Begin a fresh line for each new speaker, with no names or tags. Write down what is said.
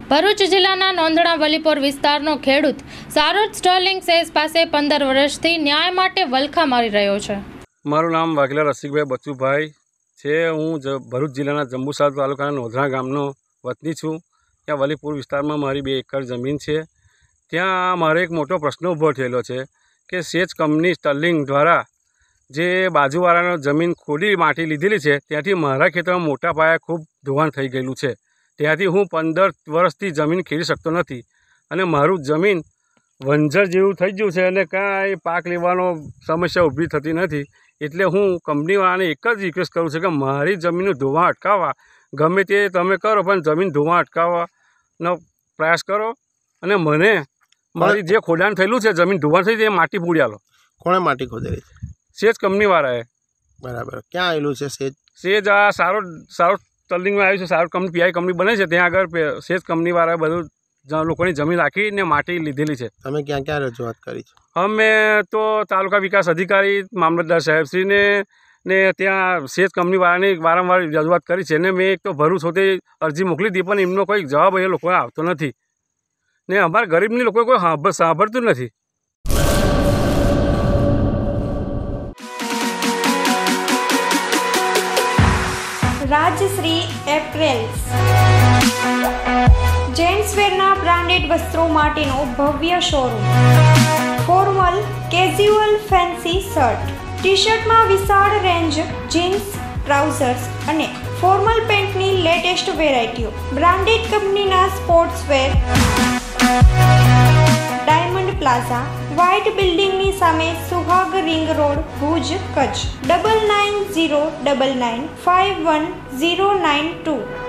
ભરૂચ જિલ્લાના નોંધણા વલીપોર વિસ્તારનો ખેડૂત સારોદ સ્ટર્લિંગ સેસ પાસે 15 વર્ષથી ન્યાય માટે વલખા મારી રહ્યો છે।
મારું નામ વાઘેલા રસિકભાઈ બચુભાઈ છે। હું ભરૂચ જિલ્લાના જંબુસર તાલુકાના નોંધણા ગામનો વતની છું। ત્યાં વલીપોર વિસ્તારમાં મારી 2 એકર જમીન છે। ત્યાં મારે એક મોટો પ્રશ્ન ઊભો થયેલો છે કે સેચ કંપની સ્ટર્લિંગ દ્વારા જે બાજુવાળાનો જમીન ખોદી માટી લીધેલી છે ત્યાંથી મારા ખેતરમાં મોટા પાયે ખૂબ ધોવાણ થઈ ગયેલું છે। ત્યાંથી હું 15 વર્ષથી જમીન ખેડી શકતો નથી અને મારું જમીન વંજર જેવું થઈ ગયું છે અને કાંઈ પાક લેવાનો સમસ્યા ઊભી થતી નથી। એટલે હું કંપનીવાળાને એક જ રિક્વેસ્ટ કરું છું કે મારી જમીનનું ધોવાણ અટકાવવા ગમે તે તમે કરો પણ જમીન ધોવાણ અટકાવવાનો પ્રયાસ કરો અને મને મારી જે ખોદાણ થયેલું છે જમીન ધોવાણ થઈ તે માટી પૂરી આલો।
કોણે માટી ખોદેલી છે?
સેજ કંપનીવાળાએ।
બરાબર, ક્યાં આવેલું છે સેજ?
સેજ આ સારોદ સ્ટર્લિંગમાં આવ્યું છે। સારોદ કંપની પીઆઈ કંપની બને છે ત્યાં આગળ સેજ કંપનીવાળાએ બધું લોકોની જમીન રાખીને માટી લીધેલી છે।
તમે ક્યાં ક્યાં રજૂઆત કરી છે?
અમે તો તાલુકા વિકાસ અધિકારી મામલતદાર સાહેબશ્રીને ને ત્યાં સેજ કંપનીવાળાની વારંવાર રજૂઆત કરી છે ને મેં એક તો ભરૂચ હોતે અરજી મોકલી હતી પણ એમનો કોઈ જવાબ એ લોકોને આવતો નથી ને અમારા ગરીબની લોકો કોઈ સાંભળતું નથી।
રાજશ્રી એપ્રેલ્સ જેન્ટ્સવેરના બ્રાન્ડેડ વસ્ત્રો માટેનો ભવ્ય showroom. Formal, casual, fancy shirt, T શર્ટમાં વિશાળ રેન્જ, જીન્સ, ટ્રાઉઝર્સ અને ફોર્મલ પેન્ટની લેટેસ્ટ વેરાયટીઓ। બ્રાન્ડેડ કંપનીના સ્પોર્ટ્સવેર। ડાયમંડ પ્લાઝા, વ્હાઇટ બિલ્ડિંગની સામે, સુહાગ રિંગ રોડ, ભુજ, કચ્છ। 9909951092।